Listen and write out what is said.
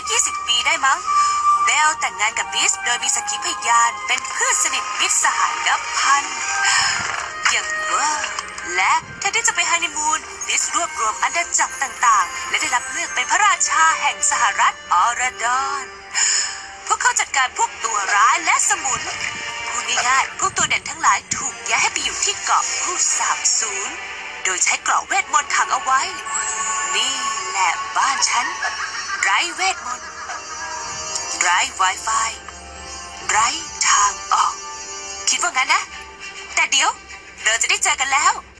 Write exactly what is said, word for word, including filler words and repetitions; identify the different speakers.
Speaker 1: ยี่สิบปีได้มั้งเบลแต่งงานกับบิสโดยมีสักขีพยานเป็นเพื่อนสนิทมิตรสหายนับพันอย่างว่าและแทนที่จะไปฮันนีมูนบิสรวบรวมอาณาจักรต่างๆและได้รับเลือกเป็นพระราชาแห่งสหรัฐออราดอนพวกเขาจัดการพวกตัวร้ายและสมุนพูดง่ายๆพวกตัวเด่นทั้งหลายถูกย้ายให้ไปอยู่ที่เกาะผู้สาบสูญโดยใช้เกราะเวทมนต์ขังเอาไว้นี่แหละบ้านฉันไร้เวทมนต์ไร้ Wi-Fi ไร้ทางออกคิดว่างั้นนะแต่เดี๋ยวเราจะได้เจอกันแล้ว